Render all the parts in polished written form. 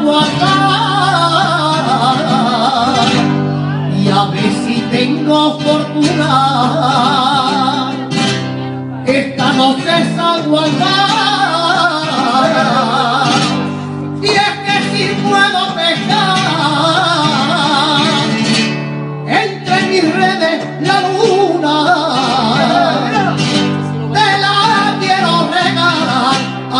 aguardar y a ver si tengo fortuna esta noche es aguardar. Y es que si puedo pescar entre mis redes la luna, te la quiero regalar.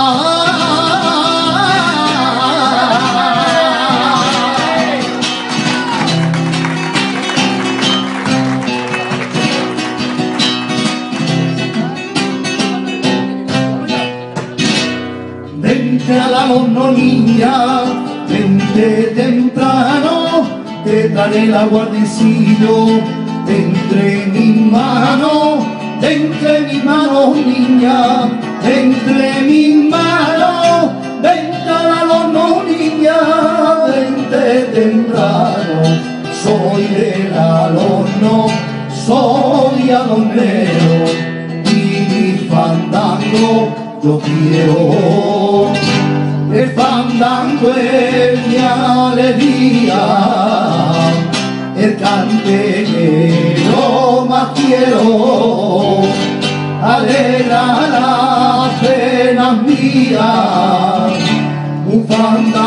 Vente al horno, niña, vente temprano, te daré el aguardecillo de entre mis manos, niña, de entre mis manos. Vente al horno, niña, vente temprano, soy del horno, soy alhornero y mi fandango yo quiero. El fandango es mi alegría, el cante que yo más quiero, alegra las penas mías, un fandango